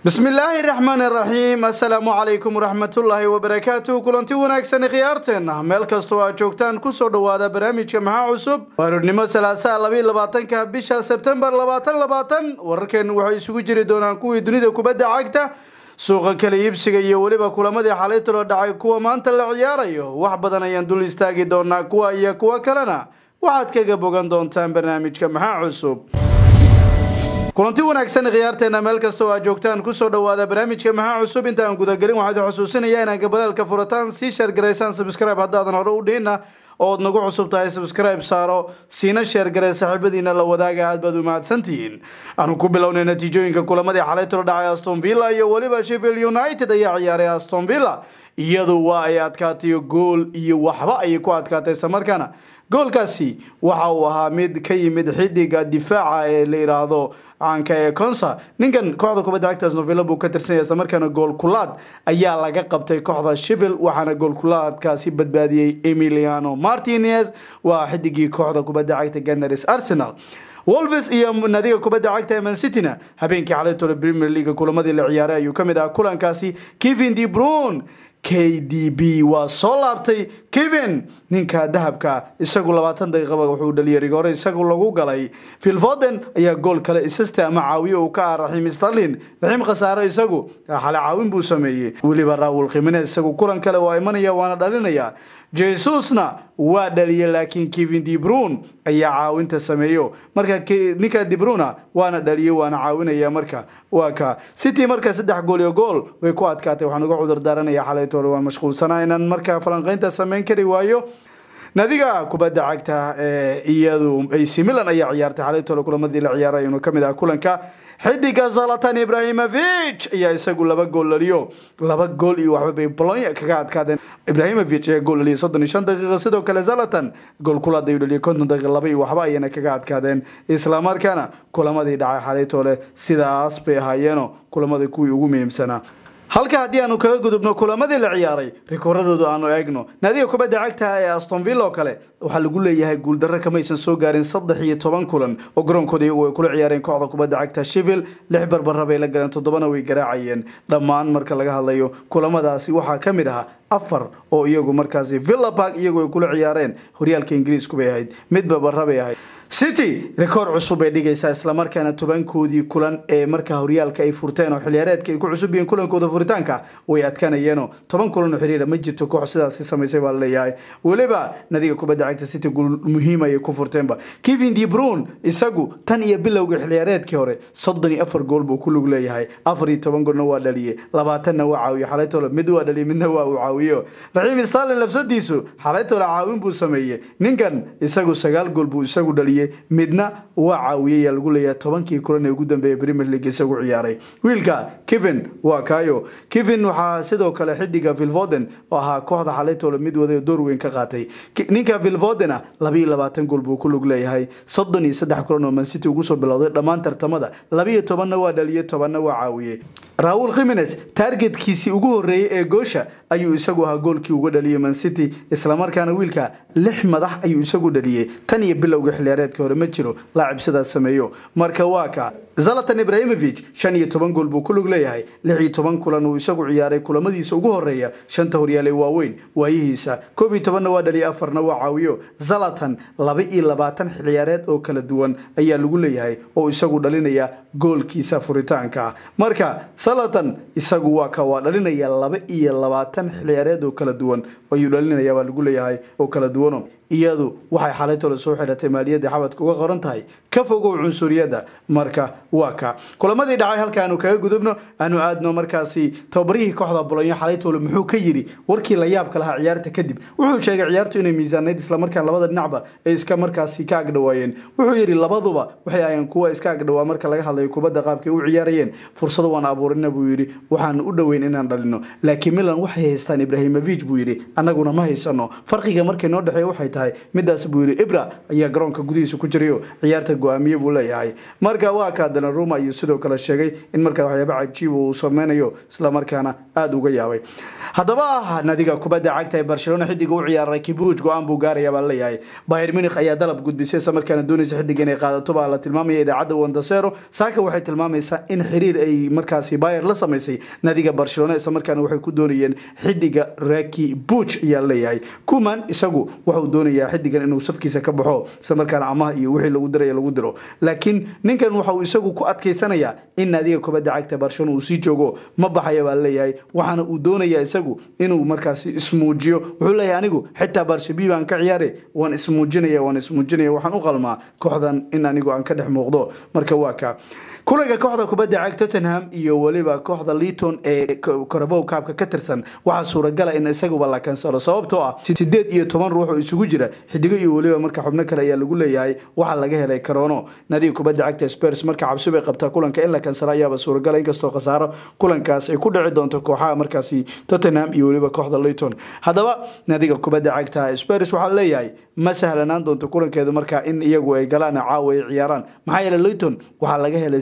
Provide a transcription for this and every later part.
بسم الله الرحمن الرحيم السلام عليكم ورحمة الله وبركاته كلنتي وناكسن خيارتنا مeel kasto aad joogtaan ku soo dhawaada barnaamijka maxaa cusub warnimo salaasa 22 bisha September 2020 wararkeenu waxay isugu jiri doonaan kuwii dunida kubadda cagta suuqa kala iibsiga iyo waliba kulamadii xalayta loo dhacay kuwa maanta la ciyaarayo wax badan ayaan dul istaagi doonaa kuwa iyo kuwa kalena waxaad kaga bogan doontaan barnaamijka maxaa cusub kulanti wanaagsan khiyaarteena meel kasta oo aad joogtaan ku soo dhawaada barnaamijka maxaa cusub inta aan guda galin waxaan xusuusinayaa inaan gabalka furataan si share gareysaan subscribe haddaadan hore u dhigna oo nagu cusub tahay subscribe saaro siina share garee saaxiibadiina la wadaaga aad baad u mahadsantihiin aanu ku bilownay natiijooyinka kulamadii xalayta loo dhacay Aston Villa iyo waliba Sheffield United ayaa ciyaaray Aston Villa iyadoo waa ay adkaatay gool iyo waxba ay ku adkaatay samarkana goolkaasi waxa uu ahaa mid ka yimid xidiga difaaca ee la yiraahdo aanka ee Konsa ninkan kooxda kubadda cagta Aston Villa buu ka tirsan yahay markaana gool kulaad ayaa laga qabtay kooxda Sheffield waxaana gool kulaadkaasi badbaadiyay Emiliano Martinez waa xidigii kooxda kubadda cagta Gunners Arsenal Wolves iyo nadiga kubadda cagta Man City-na habeenkii xalayta Premier League kulamadii la ciyaaray ayuu kamid ahaa kulankaasi Kevin De Bruyne KDB waa soo laabtay Kevin ninka dahabka isagu 20 daqiiqo wuxuu dhaliyay rigoore isagu lagu galay Phil Foden ayaa gool kale isista ama caawiyo uu ka Raheem Sterling Raheem khasaaro isagu xal caawin buu sameeyay waliba Raul Jimenez isagu kulan kale waa imanaya waana dhalinaya Jesusna waa dhaliyay laakiin Kevin De Bruyne ayaa caawinta sameeyo marka ninka De Bruyne waana dhaliyay waana caawinaya marka waa ka City marka 3 gool iyo gool way ku adkaatay waxaan uga cudur daaranayaa xalayto waan mashquulsanahay inaan marka falanqaynta sameyn kari waayo nadiga kubadda cagta iyadu AC Milan ayaa ciyaartay xalayto kulamadii la ciyaaray inuu kamid ah kulanka xidiga Zlatan Ibrahimovic ayaa isagu 2 gool laliyo 2 gool iyo waxba bay Bologna kaga adkaadeen Ibrahimovic ayaa gool laliyo 35 daqiiqo sidoo kale Zlatan gool kulaad ayuu laliyo 50 daqiiqo 2 iyo waxba ayana kaga adkaadeen isla markaana kulamadii dhacay xalayto sidaas bay ahaayeen kulamadii kuwii ugu muhiimsanaa halka hadii aanu kaga gudubno kulamadii la ciyaaray rikoorradooda aanu eegno nadiga kubadda cagta ee Aston Villa kale waxa lagu leeyahay guul darro kama aysan soo gaarin 13 kulan oo garoonkooda ay kula ciyaareen kooxda kubadda cagta Sheffield 6 barbar bay la galeen 7 way garaacayeen dhammaan marka laga hadlayo kulamadaasi waxa kamid ah 4 oo iyagu markaasi Villa Park iyagu ay kula ciyaareen horyaalka Ingiriiska bay ahayd mid barbar bay ahayd City record cusub ay dhigaysaa isla markaana 10koodii kulan ee marka horyaalka ay furteen oo xiliyaareedka ay ku cusub yihiin kulankooda furitaanka way adkaanayeen 10 kulan oo xiriir ma jirto koox sidaas sameysay baa leeyahay waliba nadiga kubadda cagta City gool muhiim ay ku furteenba Kevin De Bruyne isagu tan iyo bilowga xiliyaareedkii hore 34 gool buu ku lug leeyahay 14 goolna waa dhaliyay 20na waa caawiyo xalayto mid waa dhaliyay midna waa uu caawiyo Raheem Sterling lafsadiisu xalayto caawin buu sameeyay ninkan isagu 9 gool buu isagu dhaliyay midna waa caawiyay lagu leeyahay 10kii kulan ee ugu dambeeyay Premier League isagu ciyaaray wiilka Kevin waa kaayo Kevin waxa sidoo kale xidiga Phil Foden oo ahaa kooxda xalayto mid wada door weyn ka qaatay ninka Phil Foden 22 gool buu ku lug leeyahay 33 kulan oo Man City ugu soo bilowday dhammaan tartamada 12 waa dhaliyay 10 waa caawiyay Raul Jimenez targetkiisi ugu horeeyay ee goosha ayuu isagu ahaa goolkii ugu dhaliyay Man City isla markaana wiilka 6 madax ayuu isagu dhaliyay tan iyo bilowga xiliyaareedka hore ma jiro laacib sidaas sameeyo marka waa ka Zlatan Ibrahimovic 15 gool buu ku lug leeyahay 16 kulan uu isagu ciyaaray kulamadiisa ugu horeeya 5 horyaal ee waaweyn waayihiisa 11 waa dhaliyay 4na waa caawiyo Zlatan 22 xiliyaareed oo kala duwan ayaa lagu leeyahay oo isagu dhalinaya goolkiisa furitaanka marka Zlatan isagu waa ka waa dhalinaya 22 xiliyaareed oo kala duwan ayuu dhalinaya waa lagu leeyahay oo kala duwan iyadu waxay xalayto la soo xiratay maaliyada xabadka uga qoran tahay ka fogow cunsuriyada marka waa ka kulamadii dhacay halkaanu kaga gudubno aanu aadno markaasi tababarihii kooxda Bologna xalayto muxuu ka yiri warkii la yaabka lahaa ciyaarta kadib wuxuu sheegay ciyaartu inay miisaaneed isla markaan labada dhinacba ay iska markaasi ka agdhawaayeen wuxuu yiri labaduba waxay ayaan kuwa iska agdhawaa marka laga hadlayo kubadda qaabkay u ciyaarayeen fursado waan abuurina buu yiri waxaan u dhaweyn inaan dhalino laakiin Milan waxay haystaan Ibrahimovic buu yiri annaguna ma haysano farqiga markay noo dhaxay waxay tahay tahay midaas buu yiri Ibra ayaa garoonka gudihiisa ku jirayo ciyaarta go'aamiye buu leeyahay marka waa ka Donnarumma iyo sidoo kale sheegay in marka waxyaabo cajiib uu sameeyo isla markaana aad uga yaabay hadaba nadiga kubadda cagta ee Barcelona xidiga u ciyaaray Kibuj go'aan buu gaaraya baa leeyahay Bayern Munich ayaa dalab gudbisay isla markaana doonaysa xidiga inay qaadato baa la tilmaamay idaacada Wondasero saaka waxay tilmaamaysaa in xiriir ay markaasi Bayern la sameysay nadiga Barcelona isla markaana waxay ku doonayeen xidiga Raki Puig ayaa leeyahay Koeman isagu wuxuu doonayaa xidigan inuu safkiisa ka baxo isla markaana amaah iyo wixii lagu diray lagu diro laakiin ninkan waxa uu isagu ku adkeysanaya in nadiga kubadda cagta Barcelona uu sii joogo ma baxayo baa leeyahay waxaana uu doonayaa isagu inuu markaasi ismuujiyo wuxuu leeyahay anigu xitaa Barcelona baan ka ciyaaray waan ismuujinaya waxaan u qalmaa kooxdan in anigu aan ka dhex muuqdo marka waa ka kulanka kooxda kubadda cagta Tottenham iyo waliba kooxda Luton ee Carabao Cup ka tirsan waxa suuragal ah in isagu la kansalo sababtoo ah 18 ruux oo isugu jira xidiga iyo waliba marka xubno kale ayaa lagu leeyahay waxa laga helay Corona nadiga kubadda cagta Spurs marka cabsi bay qabtaa kulanka in la kansalo ayaa suuragal in kastoo khasaaro kulankaas ay ku dhici doonto kooxaha markaasi Tottenham iyo waliba kooxda Luton hadaba nadiga kubadda cagta Spurs waxa leeyahay ma sahlanaan doonto kulankeedu marka in iyagu ay galaan caawa ciyaaraan maxaa yeelay Luton waxa laga helay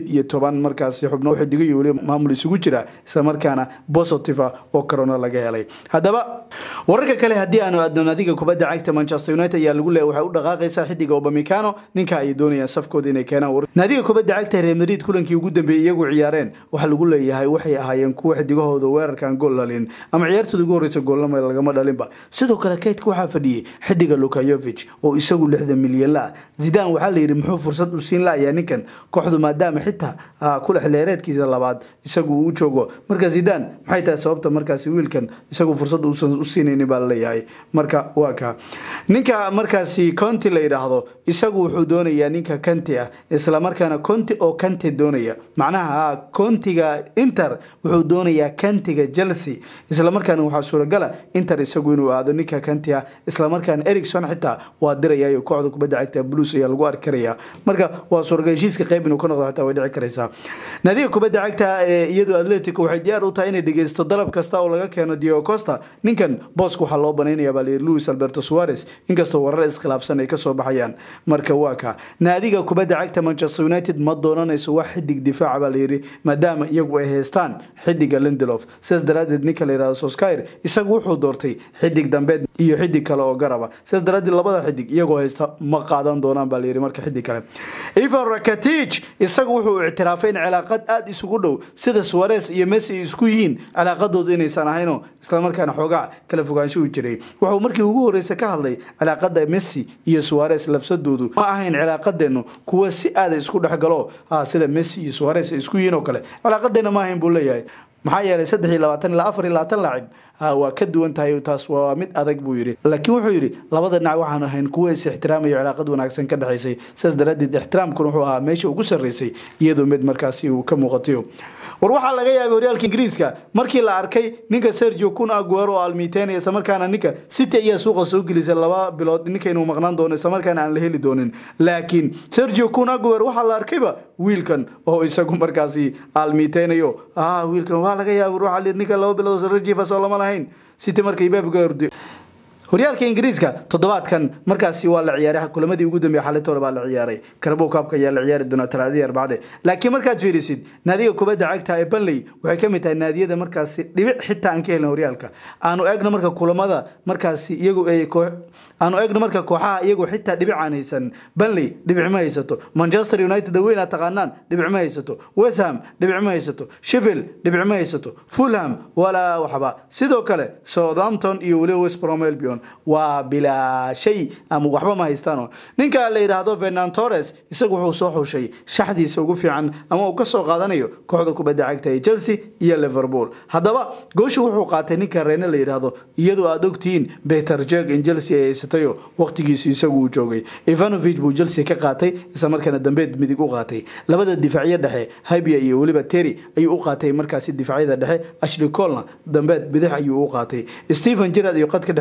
18 markaasi xubno xidiga iyo waliba maamul isugu jira isla markaana positive oo Corona laga helay hadaba wararka kale hadii aanu aadno nadiga kubadda cagta Manchester United ayaa lagu leeyahay waxa u dhaqaaqaysa xidiga Upamecano ninka ay doonayaan safkooda inay keenaan nadiga kubadda cagta Real Madrid kulankii ugu dambeeyay iyagu ciyaareen waxa lagu leeyahay waxay ahaayeen kuwa xidigahooda weerarkan gool dhalin ama ciyaartooda ugu horeysa gool lagama dhalinba sidoo kale kaydka waxa fadhiyay xidiga Luka Jovic oo isagu 60 milyan la Zidane waxa la yiri muxuu fursad u siin lahayaa ninkan kooxdu maadaama xitaa kula xilheereedkiisa labaad isagu uu joogo marka Zidane maxay tahay sababta markaasi wiilkan isagu fursad u siinayni baa leeyahay marka waa ka ninka markaasi Conte la yiraahdo isagu wuxuu doonayaa ninka Conte ah isla markaana Conte oo Conte doonaya macnaha Contiga Inter wuxuu doonayaa Contiga Chelsea isla markaana waxa suuragal ah Inter isagu inuu aado ninka Conte ah isla markaana Erikson xitaa waa dirayay kooxda kubadda cagta Blues ayaa lagu arkayaa marka waa suuragal heshiiska qayb inuu ka noqdo xitaa way dhici karaysaa nadiga kubadda cagta iyadoo Atletico waxay diyaar u tahay inay dhageysto dalab kasta oo laga keeno Diego Costa ninkan boosku waxa loo baneynayaa baa Luis Alberto Suarez inkastoo warar iskhilaafsan ay ka soo baxayaan marka waa ka nadiga kubadda cagta Manchester United ma doonanayso wax xidig difaac baa leeyahay maadaama iyagu ay haystaan xidiga Lindelof sidaas daraadeed ninka la yiraahdo Solskjaer isagu wuxuu doortay xidig dambeed iyo xidig kale oo garaba sidaas daraadeed labada xidig iyagoo haysta ma qaadan doonaan baa leeyahay marka xidig kale Ivan Rakitic isagu wuxuu اعترافين علاقات aad isugu dhow sida Suarez iyo Messi isku yihiin cilaaqadoodu inaysan ahayno isla markaana xogaa kala fogaansho u jiray wuxuu markii ugu horeysay ka hadlay cilaaqada Messi iyo Suarez lafsadoodu ma ahayn cilaaqadeenu kuwa si aad isku dhaxgalo sida Messi iyo Suarez isku yihiin oo kale cilaaqadeena ma ahayn buu leeyahay maxaa yeelay 23 ilaa 24 laacib waa ka duwan tahay taas waa mid adag buu yiri laakiin wuxuu yiri labada dhinac waxaan ahayn kuwa is ixtiraamayo cilaaqad wanaagsan ka dhaxaysay sidaas daraadeed ixtiraamku wuxuu ahaa meesha ugu sareysay iyadoo mid markaasi uu ka muuqato war waxa laga yaabay horyaalka Ingiriiska markii la arkay ninka Sergio Kun Aguero oo Almitene isla markaana ninka City ayaa suuqa soo gelisay 2 bilood ninka inuu maqnaan doono isla markaana aan la heli doonin laakiin Sergio Kun Aguero waxa la arkayba wiilkan oo isagu markaasi Almitene iyo wiilkan waxa laga yaabay waxa ninka 2 bilood Sergio soo lama lahayn City markay baab gaardo horyaalka Ingiriiska toddobaadkan markaasi waa la ciyaaray kulamadii ugu dambeeyay xalayto baa la ciyaaray Carabao Cup ayaa la ciyaari doona talaadii arbacade laakiin markaad fiirisid naadiga kubadda cagta ee Burnley waxay ka mid tahay naadiyada markaasi dhibic xitaa aan ka helin horyaalka aanu eegno marka kulamada markaasi iyagu ay aanu eegno marka kooxaha iyagu xitaa dhibic aan haysan Burnley dhibic ma haysato Manchester United wayna taqaanaan dhibic ma haysato West Ham dhibic ma haysato Sheffield dhibic ma haysato Fulham wala waxba sidoo kale Southampton iyo West Brom Albion waa bila shay ama waxba ma haystaan ninka la yiraahdo Fernando Torres isagu wuxuu soo xushay shaxdiisa ugu fiican ama uu ka soo qaadanayo kooxda kubadda cagta ee Chelsea iyo Liverpool hadaba gooshu wuxuu qaatay ninka Reene la yiraahdo iyadoo aad ogtiin Peter Cech in Chelsea ay haysato waqtigiisa isagu uu joogay Ivanovic buu Chelsea ka qaatay isla markaana dambeed midig u qaatay labada difaaciye dhexe Hybia iyo waliba Terry ayuu u qaatay markaasi difaaciyada dhexe Ashley Cole dambeed bidix ayuu u qaatay Steven Gerrard iyo qadka dhexe u qaatay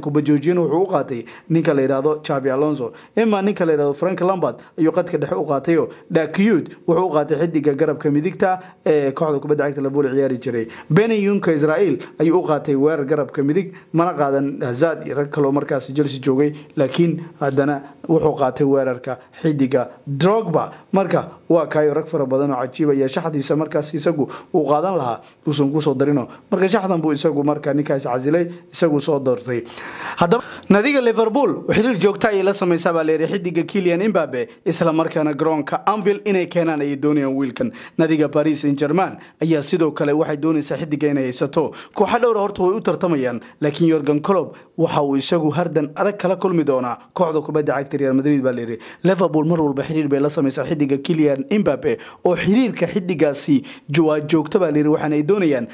kubajoojin wuxuu u qaatay ninka la yiraahdo Xabi Alonso ima ninka la yiraahdo Frank Lampard iyo qadka dhexe u qaatayo Dakiud wuxuu u qaatay xidiga garabka midigta ee kooxda kubadda cagta Liverpool ciyaari jiray Benyunka Israel ayuu u qaatay weerar garabka midig mana qaadan Hazard iyo rag kale markaas Chelsea joogay laakiin haddana wuxuu qaatay weerarka xidiga Drogba marka waa kaayo rag fara badan oo cajiib ah shaxdiisa markaas isagu uu qaadan lahaa uusan ku soo darino marka shaxdan buu isagu marka ninkaas casilay isagu soo doortay haddaba nadiga Liverpool xiriir joogta ay la sameeyay baa leeyahay xidiga Kylian Mbappe isla markaana garoonka Anfield inay keenaan ay doonayaan wiilkan nadiga Paris Saint-Germain ayaa sidoo kale waxay doonaysaa xidiga inay haysato kooxo dhowr horta way u tartamayaan laakiin Jurgen Klopp waxa uu isagu hardan adag kala kulmi doonaa kooxda kubadda cagta Real Madrid baa leeyahay Liverpool mar walba xiriir bay la sameeyay xidiga Kylian Mbappe oo xiriirka xidigaasi joogto baa leeyahay waxaan ay doonayaan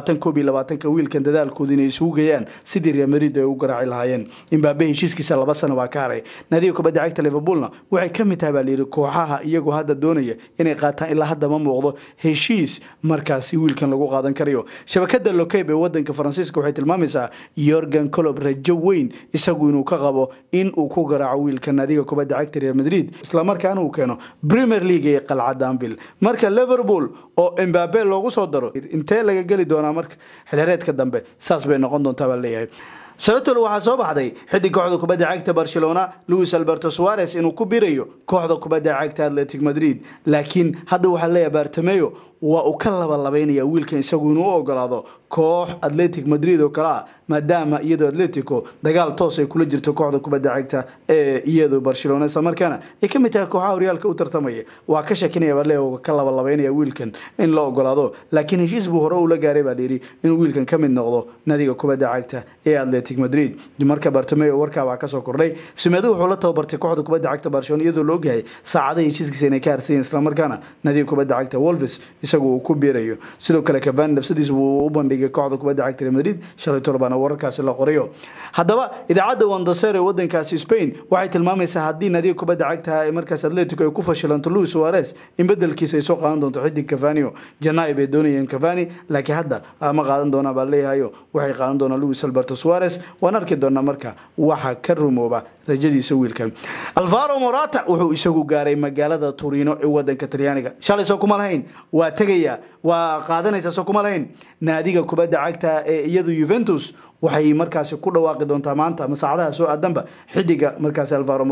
20 ka wiilkan dadaalkooda inay isugu geeyaan sidii Real Madrid ay u garaaci lahaayeen Mbappe heshiiskiisa 2 sano waa ka haray nadiga kubadda cagta Liverpoolna waxay ka mid tahay baa leeyahay kooxaha iyagu hadda doonaya inay qaataan ilaa hadda ma muuqdo heshiis markaasi wiilkan lagu qaadan karayo shabakada L'Equipe ee wadanka Faransiiska waxay tilmaamaysaa Jurgen Klopp rajo weyn isagu inuu ka qabo in uu ku garaaco wiilkan nadiga kubadda cagta Real Madrid isla markaana uu keeno Premier League ee qalcada Anfield marka Liverpool oo Mbappe loogu soo daro intee laga gali doonaa marka xilreedka dambe saas bay noqon doontaa baa leeyahay Shalatol waxa soo baxday xidig kooxda kubadda cagta Barcelona Luis Alberto Suarez inuu ku birayo kooxda kubadda cagta Atletico Madrid laakiin hadda waxa leeyahay Bartomeu waa uu ka labanlabeynaya wiilkan isagu inuu ogolaado koox Atletico Madrid oo kala maadaama iyadoo Atletico dagaal toos ay kula jirto kooxda kubadda cagta ee iyadoo Barcelona samarkana ay ka mid tahay kooxaha Realka u tartamaya waa ka shakinaya Barleo ka labanlabeynaya wiilkan in la ogolaado laakiin heshiis buu hore u la gaaray baa dhiri inuu wiilkan ka mid noqdo nadiga kubadda cagta ee Atletico Madrid marka Bartomeu warka waa ka soo kordhay Semedo wuxuu la tababartay kooxda kubadda cagta Barcelona iyadoo loo gahay saacadaha heshiiskiisa inay ka harsan isla markaana nadiga kubadda cagta Wolves isagu ku biirayo sidoo kale Cavani nafsadiisa uu u bandhigay kooxda kubadda cagta Real Madrid shalay torbana warkaas la qorayo hadaba idaacada Wandasere wadankaasi Spain waxay tilmaamaysaa hadii nadiga kubadda cagta ay markaas Atletico ay ku fashilanto Luis Suarez in bedelkiisa ay soo qaadan doonto xidig Cavani Janay bay doonayeen Cavani laakiin hadda ma qaadan doona baa leeyahay waxay qaadan doona Luis Alberto Suarez waan arki doona marka waxa ka rumooba rajadiisa wiilkan Alvaro Morata wuxuu isagu gaaray magaalada Torino ee wadanka Talyaaniga shalay soo kuma lahayn waa tagaya waa qaadanaysa soo kuma lahayn naadiga kubadda cagta ee iyadu Juventus waxay markaas ku dhawaaqi doontaa maanta masaacadaha soo aadanba xidiga markaas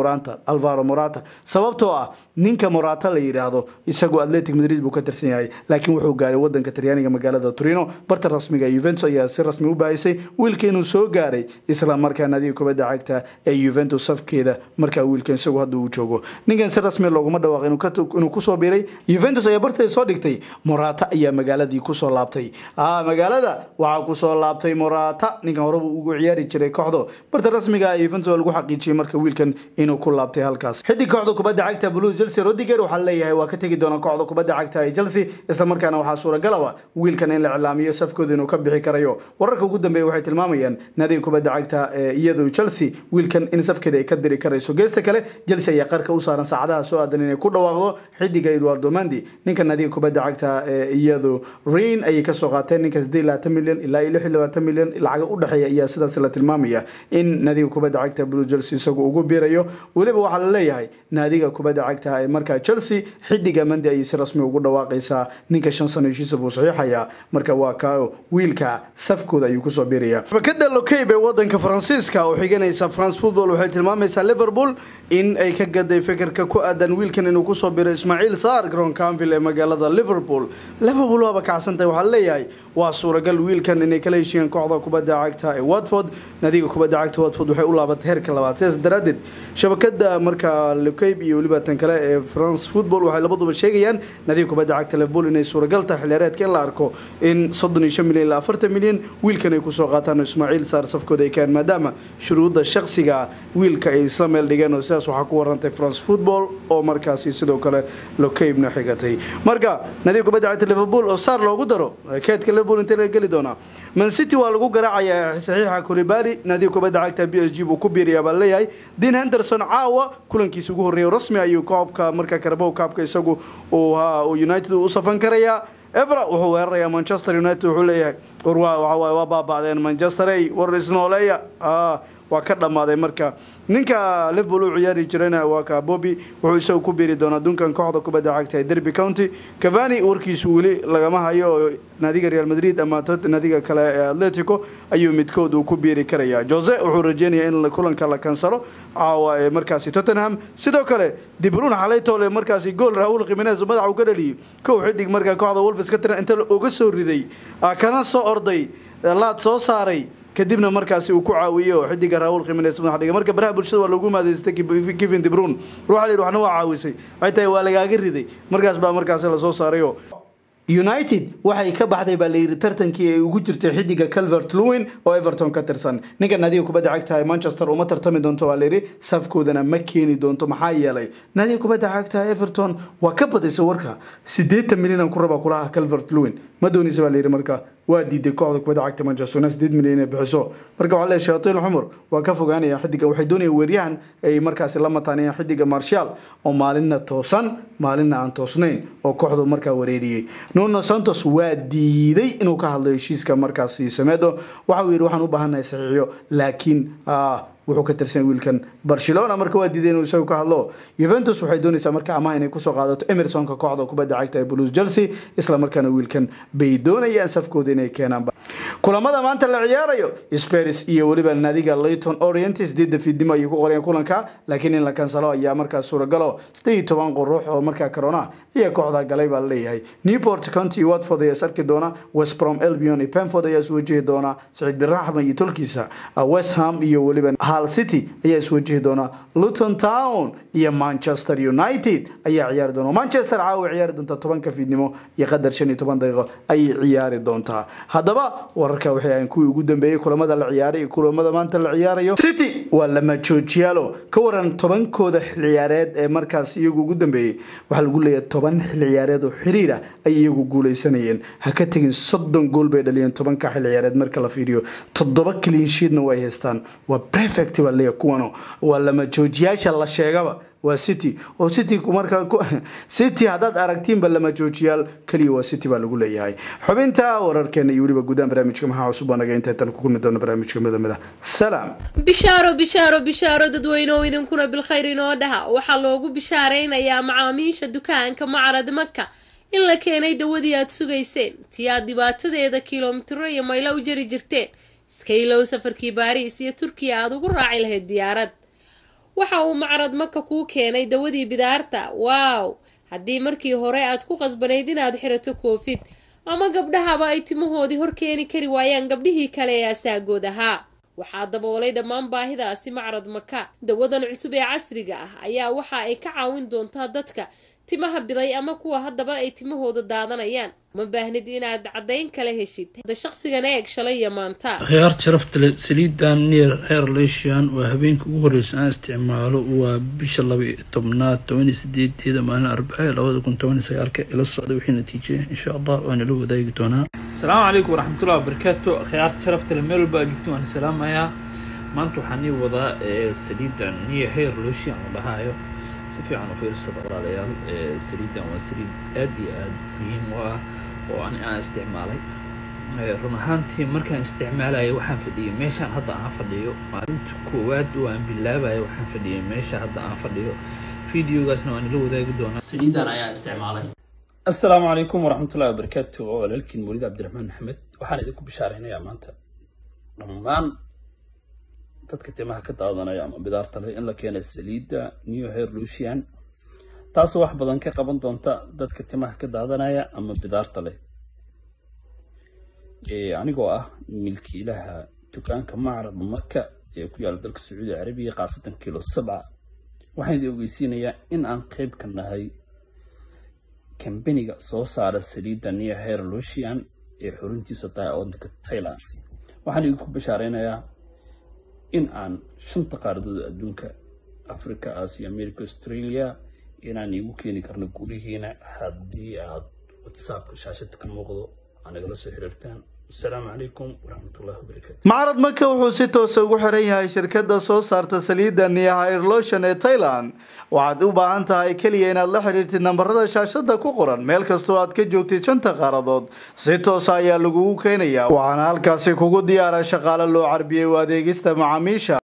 Alvaro Morata sababtoo ah ninka Morata la yiraahdo isagu Atletico Madrid buu ka tirsan yahay laakiin wuxuu gaaray wadanka Talyaaniga magaalada Torino barta rasmiga Juventus ayaa si rasmi u baahisay wiilkan uu soo gaaray isla markaana naadiga kubadda cagta ee Juventus safkeeda marka wiilkan isagu hadda uu joogo ninkan si rasmi loogu dhawaaqay inuu ku soo biiray Juventus ayaa bartay soo dhigtay Morata ayaa magaaladii ku soo laabtay magaalada waxa ku soo laabtay Morata ninkan hore ugu ciyaari jiray kooxda barta rasmiga ah Juventus lagu xaqiijiyay marka wiilkan inuu ku laabtay halkaas xidig kooxda kubadda cagta Blues Chelsea Rudiger waxa leeyahay waa ka tagi doona kooxda kubadda cagta ee Chelsea isla markaana waxa suuragal ah wiilkan in la iclaamiyo safkooda inuu ka bixi karayo wararka ugu dambeeyay waxay tilmaamayaan naadiga kubadda cagta ee iyadoo Chelsea wiilkan in safkeeda ay ka diri karayso geesta kale Chelsea ayaa qarka u saaran saacadaha soo aadan inay ku dhawaaqdo xidiga Eduardo Mendy ninka naadiga kubadda cagta ee iyadoo Rennes ay ka soo qaateen ninka 8 milyan ilaa 26 milyan lacag u dhaxeeya ayaa sidaas la tilmaamaya in naadiga kubadda cagta Blues Chelsea isagu ugu biirayo waliba waxa la leeyahay naadiga kubadda cagta ee marka Chelsea xidiga Mendy ay si rasmi ugu dhawaaqaysaa ninka 5 sano heshiis buu saxiixaya marka waa kaayo wiilka safkooda ayuu ku soo biiraya shabakada L'Equipe ee wadanka Faransiiska oo xiganaysa France Football waxay tilmaamaysaa Liverpool in ay ka gaday fikirka ku aadan wiilkan inuu ku soo biiro Ismail Sarr garoonka Anfield ee magaalada Liverpool waa kacsantay waxa la leeyahay waa suuragal wiilkan inay kala heshiiyeen kooxda kubadda cagta ee Watford nadiga kubadda cagta Watford waxay u laabatay heerka labaad sidaas daradeed shabakada marka L'Equipe iyo waliba tan kale ee France Football waxay labaduba sheegayaan nadiga kubadda cagta Liverpool inay suuragal tahay xilreedka in la arko in 35 milyan ilaa 40 milyan wiilkan ay ku soo qaataan Ismail Sarr safkooda ay keen maadaama shuruuda shakhsiga wiilka ay isla meel dhigeen oo sidaas waxa ku warantay France Football oo markaasi sidoo kale L'Equipe na xigatay marka nadiga kubadda cagta Liverpool oo Sarr loogu daro keedka Liverpool inta la gali doona Man City waa lagu garaacayaa saxiixa Koulibaly nadiga kubadda cagta PSG buu ku biiriyaa baa leeyahay Dean Henderson caawa kulankiisa ugu horeeyay rasmi ayuu koobka marka Carabao Cup-ka isagu oo United u safan karaya Evra wuxuu weerarayaa Manchester United wuxuu leeyahay waa baabacdeen Manchester ay war isnooleeya waa ka dhamaaday marka ninka Liverpool u ciyaari jirayna waa ka Bobby wuxuu isagu ku biiri doonaa dunkan kooxda kubadda cagta ee Derby County. Cavani warkiisu weli lagama hayo naadiga Real Madrid ama naadiga kale ee Atletico ayuu midkood uu ku biiri karaya. Jose wuxuu rajeynayaa in kulanka la kansalo caawa ee markaasi Tottenham. sidoo kale De Bruyne xalay toole markaasi gool Raúl Jiménez madaxa uu ka dhaliyay koox xidig marka kooxda Wolves ka tiran inta uga soo riday kana soo orday laad soo saaray kadibna markaasi uu ku caawiyo xidiga Raúl Jiménez madaxa dhiga marka baraha bulshada waa lagu maadeystay Kevin De Bruyne ruuxa waxna waa caawisay ay tahay waa lagaaga riday markaas baa markaasi la soo saarayo. United waxay ka baxday baa leeyahay tartankii ay ugu jirtay xidiga Calvert-Lewin oo Everton ka tirsan ninka naadiga kubadda cagta ee Manchester uma tartami doonto waa leeyahay safkoodana ma keeni doonto maxaa yeelay naadiga kubadda cagta Everton waa ka badisay warka 80 milyan ku raba kulaha Calvert-Lewin ma doonaysa baa leeyahay marka waa diiday kooxda kubadda cagta Manchester United 8 milyan ee bixiso marka waxa la shaqeeyay xumur waa ka fogaanaya xidiga waxay doonayaan weeryahan ay markaas la mataanayaan xidiga Martial oo maalinna toosan maalinna aan toosnayn oo kooxdu markaa wareeriyay. Nuno Santos waa diiday inuu ka hadlo heshiiska markaasi Semedo waxa uu yiri waxaan u baahanahay saxiixyo laakiin wuxuu ka tirsan wiilkan Barcelona marka waa diiday inuu isagu ka hadlo. Juventus waxay doonaysaa marka amaah inay ku soo qaadato Emerson ka kooxda kubadda cagta ee Blues Chelsea isla markaana wiilkan bay doonayaan safkooda inay keenaan. kulamada maanta la ciyaarayo Spurs iyo waliba naadiga Leyton Orient sidii fiidnimo ay ku qoreen kulanka laakiin in la kansalo ayaa markaas suuragalo 18 ruux oo markaa corona iyo kooxda galay baa leeyahay. Newport County Watford ayaa sarki doona West Brom Albion iyo Brentford ayaa soo wajihi doona Saciid bin Raxman iyo tolkiisa West Ham iyo waliba Hull City ayaa soo wajihi doona Luton Town iyo Manchester United ayaa ciyaari doona. Manchester caawa ciyaari doonta 10 fiidnimo iyo qadar 15 daqiiqo ay ciyaari doonta. Haddaba wararka waxay aan ku ugu dambeeyay kulamada la ciyaaray kulamada maanta la ciyaarayo City waa lama joojiyalo ka waran 10 kooda xil ciyaareed ee markaas iyagu ugu dambeeyay waxa lagu leeyahay 10 xil ciyaareed oo xiriir ah ay iyagu guuleysanayeen ha ka tagin 30 gool bay dhaliyeen 10 ka xil ciyaareed marka la fiiriyo 7 clean sheetna way haystaan waa perfect waa leeyahay kuwano waa lama joojiyaasha la sheegaba waa City oo City marka City hadaad aragtiin bal lama joojiyaal kaliya waa City baa lagu leeyahay. xubinta wararkeena iyo waliba guudaan barnaamijka maxaa cusub anaga inta tan ku kulmi doona barnaamijka midamada salaam bishaaro dadweynaha idinkuna bil khayr inoo dhaha waxa loogu bishaareynaya macaamiisha dukaanka Macrad Makka in la keenay dawadii aad sugayseen tiyaa dhibaatadeeda kiiloomitro iyo mayl u jari jirteen iska ilow safarkii Paris iyo Turkiya aad ugu raaci lahayd diyaarad waxa uu Macrad Makka ku keenay dawadii bidaarta waaw haddii markii hore aad ku qasbanayd inaad xirato Covid ama gabdhahaba ay timahoodii hor keeni kari waayaan gabdhihii kale ee asaagood ahaa waxaa daboolay dhammaan baahidaasi Macrad Makka dawadan cusub ee casriga ah ayaa waxa ay ka caawin doontaa dadka timaha biday ama kuwa haddaba ay timahooda daadanayaan ma baahnid inaad cadayn kala heshid hada shakhsigan eeg shalay maanta khiyaar sharafta leh saliidan near hair lotion waa habeenka ugu horeysa aan isticmaalo waa bisha 12 maalin Arbacada 2019 ila socdo wixii natiijo insha Allah waan la wadaagi doonaa. Assalaamu alaykum warahmatullahi wabarakatuh. khiyaar sharafta leh meel walba joogto waan salaamayaa maanta waxaan wadaa saliidan near hair lotion wadahayo si fiican u fiirsada walaalayaal saliidan waa saliid aad iyo aad muhiim u ah oo aan isticmaalay run ahaantii markaan isticmaalay waxaan fadhiyay meeshaan hadda aan fadhiyo maalinta koowaad oo aan bilaabay waxaan fadhiyay meesha hadda aan fadhiyo fiidiyogaasna waan la wadaagi doonaa saliidan ayaa isticmaalay. Assalaamu alaykum warahmatullahi wabarakatuh. walaalkiin Mawlid Cabdiraxmaan Maxamed waxaan idinku bishaareynayaa maanta dhammaan dadka timaha ka daadanaya ama bidaarta leh in la keenay saliida new hair lotion taas wax badan ka qaban doonta dadka timaha ka daadanaya ama bidaarta leh anigoo ah milkiilaha dukaanka Macrad Makka ee ku yaal dalka Sacuudi Carabiga qaasatan kilo 7 waxaan idin ogeysiinayaa in aan qayb ka nahay kambaniga soo saara saliida new hair lotion ee xuruntiisa tahay waddanka Thailand waxaan idinku bishaareynayaa in aan 5 qaaradood adduunka Afrika, Asia, America, Australia inaan igu keeni karno guulihiina haddii aad WhatsApp shaashada ka muuqdo anagala soo xiriirtaan. السلام عليكم ورحمة الله وبركاته. Macrad Makka wuxuu si toos ah ugu xiran yahay shirkadda soo saarta saliidda Near Hair Lotion ee Thailand. waxaad u baahan tahay kaliya inaad la xiriirtid nambarada shaashada ku qoran meel kastoo aad ka joogtid 5 qaaradood si toos ah ayaa lagu keenayaa waxaana halkaasi kugu diyaara shaqaale loo carbiyay adeegista macaamiisha.